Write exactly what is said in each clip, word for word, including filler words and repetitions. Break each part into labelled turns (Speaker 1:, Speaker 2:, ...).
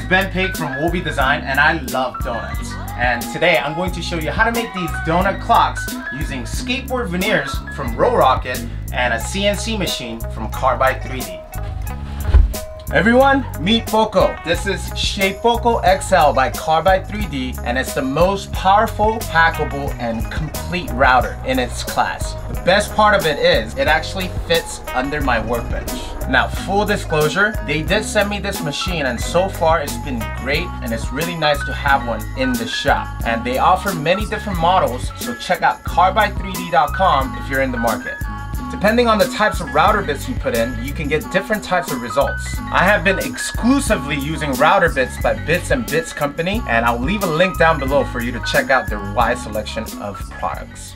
Speaker 1: is Ben Pig from Woby Design, and I love donuts. And today I'm going to show you how to make these donut clocks using skateboard veneers from RoRocket and a C N C machine from Carbide three D. Everyone, meet Poco. This is Shapeoko X L by Carbide three D, and it's the most powerful, packable, and complete router in its class. The best part of it is it actually fits under my workbench. Now, full disclosure, they did send me this machine, and so far it's been great, and it's really nice to have one in the shop. And they offer many different models, so check out carbide three D dot com if you're in the market. Depending on the types of router bits you put in, you can get different types of results. I have been exclusively using router bits by Bits and Bits Company, and I'll leave a link down below for you to check out their wide selection of products.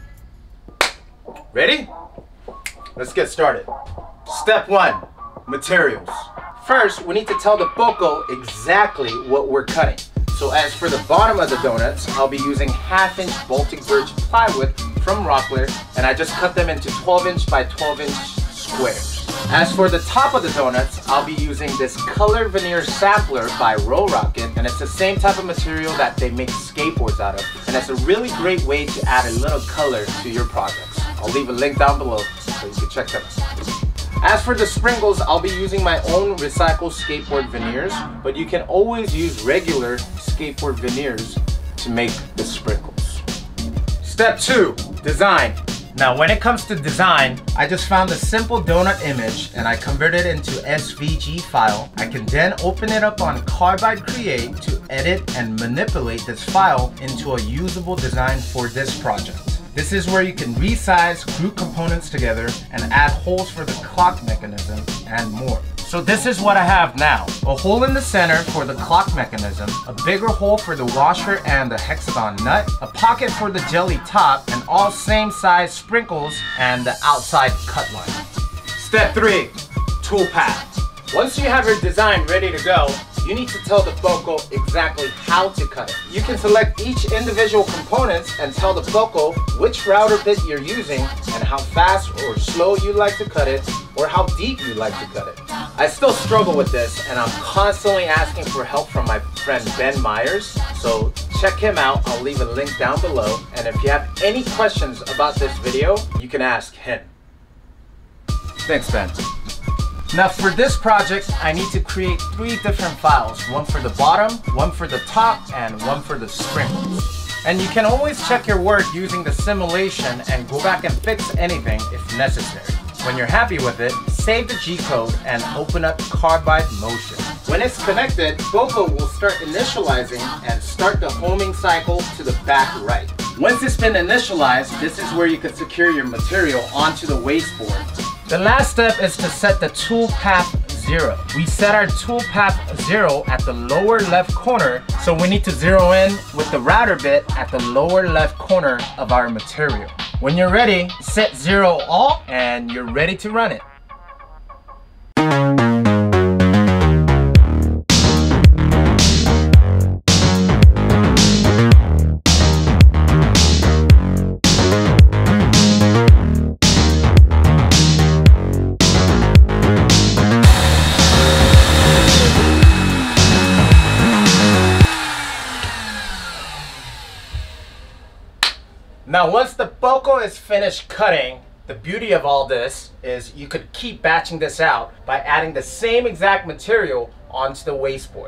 Speaker 1: Ready? Let's get started. Step one, materials. First, we need to tell the Poco exactly what we're cutting. So as for the bottom of the donuts, I'll be using half inch Baltic Birch plywood from Rockler, and I just cut them into twelve inch by twelve inch squares. As for the top of the donuts, I'll be using this color veneer sampler by RoRocket, and it's the same type of material that they make skateboards out of, and it's a really great way to add a little color to your projects. I'll leave a link down below so you can check them out. As for the sprinkles, I'll be using my own recycled skateboard veneers, but you can always use regular skateboard veneers to make the sprinkles. Step two, design. Now when it comes to design, I just found a simple donut image and I converted it into S V G file. I can then open it up on Carbide Create to edit and manipulate this file into a usable design for this project. This is where you can resize, group components together, and add holes for the clock mechanism and more. So this is what I have now. A hole in the center for the clock mechanism, a bigger hole for the washer and the hexagon nut, a pocket for the jelly top, and all same size sprinkles and the outside cut line. Step three, tool path. Once you have your design ready to go, you need to tell the Poco exactly how to cut it. You can select each individual components and tell the Poco which router bit you're using and how fast or slow you like to cut it, or how deep you like to cut it. I still struggle with this, and I'm constantly asking for help from my friend Ben Myers, so check him out. I'll leave a link down below, and if you have any questions about this video, you can ask him. Thanks, Ben. Now for this project, I need to create three different files, one for the bottom, one for the top, and one for the sprinkles. And you can always check your work using the simulation and go back and fix anything if necessary. When you're happy with it, save the G code and open up Carbide Motion. When it's connected, Poco will start initializing and start the homing cycle to the back right. Once it's been initialized, this is where you can secure your material onto the wasteboard. The last step is to set the tool path zero. We set our tool path zero at the lower left corner, so we need to zero in with the router bit at the lower left corner of our material. When you're ready, set zero all, and you're ready to run it. Now once the Poco is finished cutting, the beauty of all this is you could keep batching this out by adding the same exact material onto the wasteboard.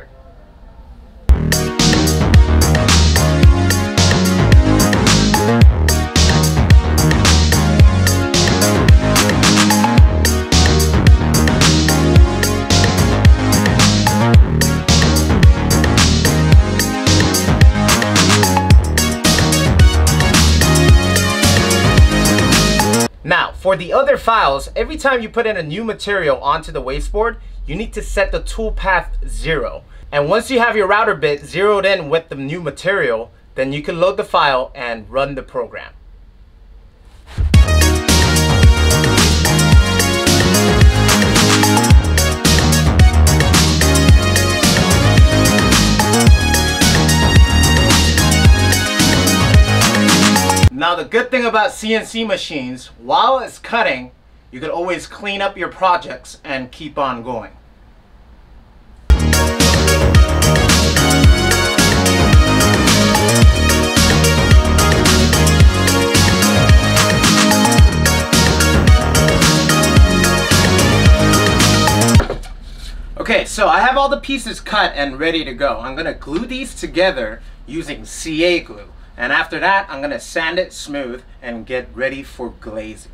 Speaker 1: Now, for the other files, every time you put in a new material onto the wasteboard, you need to set the tool path zero. And once you have your router bit zeroed in with the new material, then you can load the file and run the program. Now the good thing about C N C machines, while it's cutting, you can always clean up your projects and keep on going. so I have all the pieces cut and ready to go. I'm gonna glue these together using C A glue. And after that, I'm gonna sand it smooth and get ready for glazing.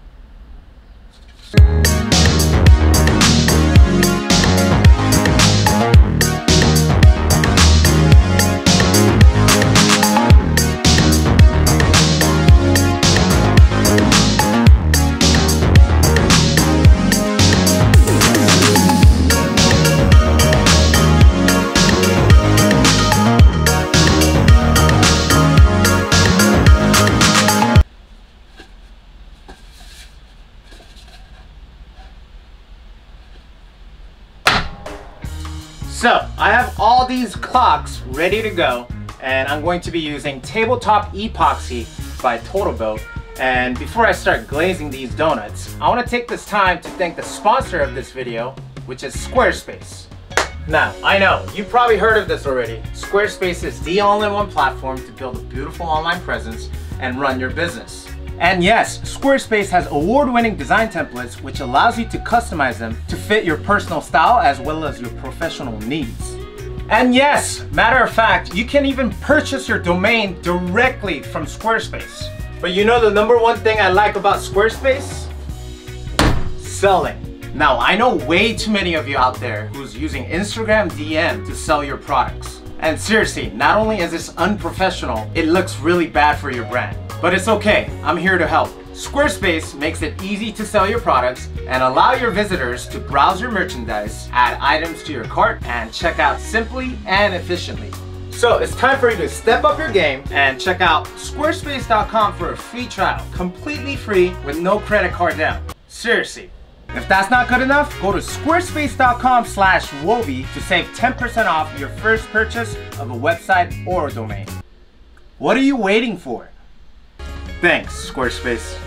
Speaker 1: So I have all these clocks ready to go, and I'm going to be using Tabletop Epoxy by TotalBuilt. And before I start glazing these donuts, I want to take this time to thank the sponsor of this video, which is Squarespace. Now, I know, you've probably heard of this already. Squarespace is the all-in-one platform to build a beautiful online presence and run your business. And yes, Squarespace has award-winning design templates which allows you to customize them to fit your personal style as well as your professional needs. And yes, matter of fact, you can even purchase your domain directly from Squarespace. But you know the number one thing I like about Squarespace? Selling. Now, I know way too many of you out there who's using Instagram D M to sell your products. And seriously, not only is this unprofessional, it looks really bad for your brand. But it's okay, I'm here to help. Squarespace makes it easy to sell your products and allow your visitors to browse your merchandise, add items to your cart, and check out simply and efficiently. So it's time for you to step up your game and check out squarespace dot com for a free trial, completely free with no credit card down. Seriously. If that's not good enough, go to squarespace dot com slash Wobie to save ten percent off your first purchase of a website or a domain. What are you waiting for? Thanks, Squarespace.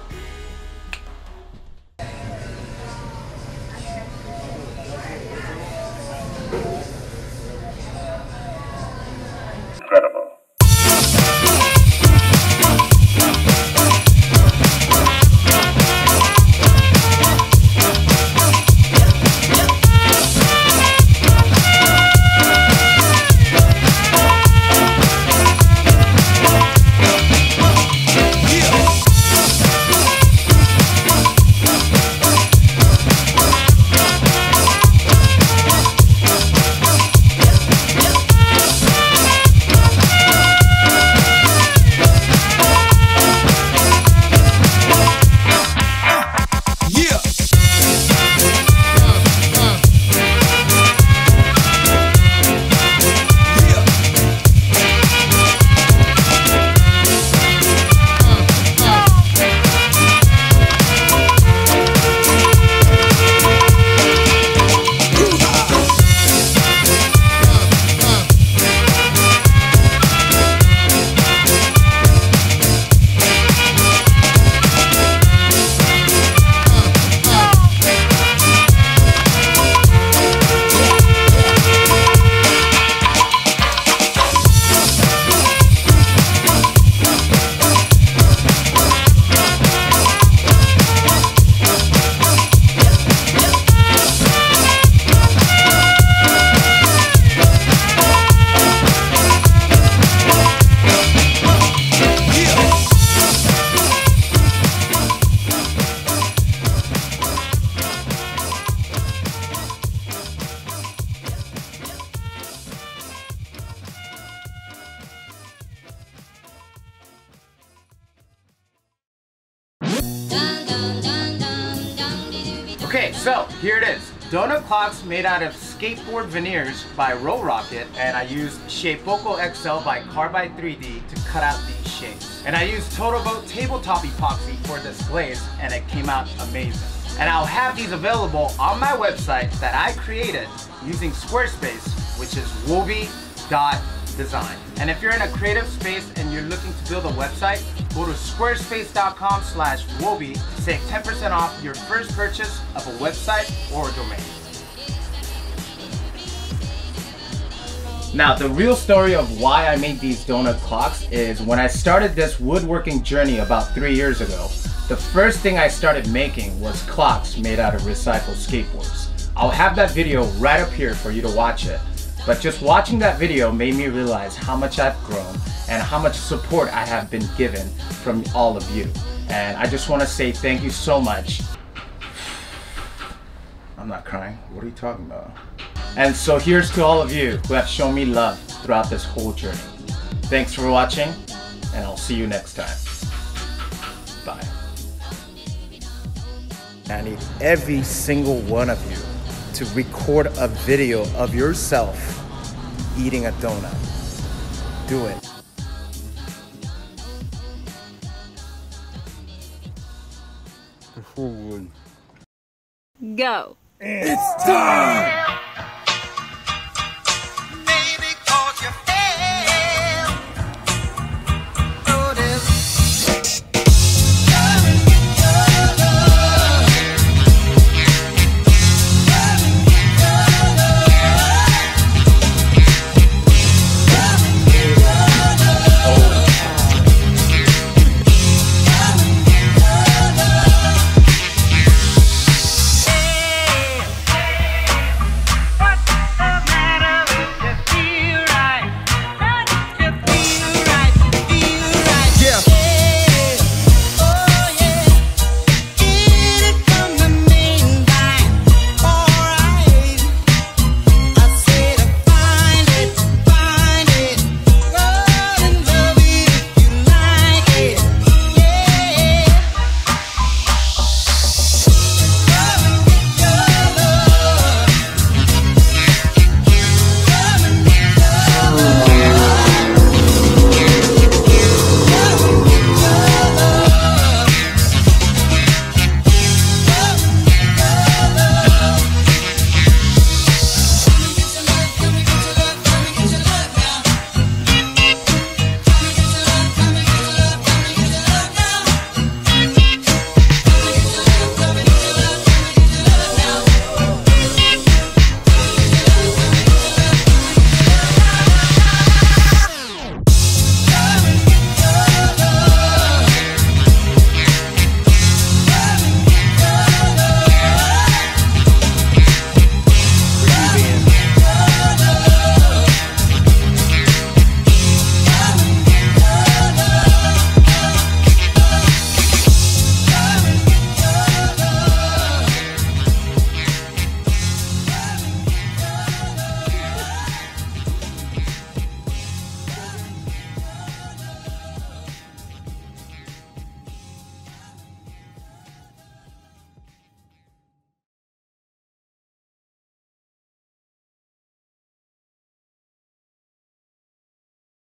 Speaker 2: Incredible.
Speaker 1: Okay, so here it is. Donut clocks made out of skateboard veneers by Roll Rocket, and I used Shapeoko X L by Carbide three D to cut out these shapes. And I used TotalBuilt Tabletop Epoxy for this glaze, and it came out amazing. And I'll have these available on my website that I created using Squarespace, which is wobie dot design. And if you're in a creative space and you're looking to build a website, go to squarespace dot com slash wobie to save ten percent off your first purchase of a website or a domain. Now, the real story of why I made these donut clocks is when I started this woodworking journey about three years ago, the first thing I started making was clocks made out of recycled skateboards. I'll have that video right up here for you to watch it. But just watching that video made me realize how much I've grown and how much support I have been given from all of you. And I just want to say thank you so much. I'm not crying. What are you talking about? And so here's to all of you who have shown me love throughout this whole journey. Thanks for watching, and I'll see you next time. Bye. I need every single one of you to record a video of yourself eating a donut. Do it.
Speaker 2: Go.
Speaker 1: It's time!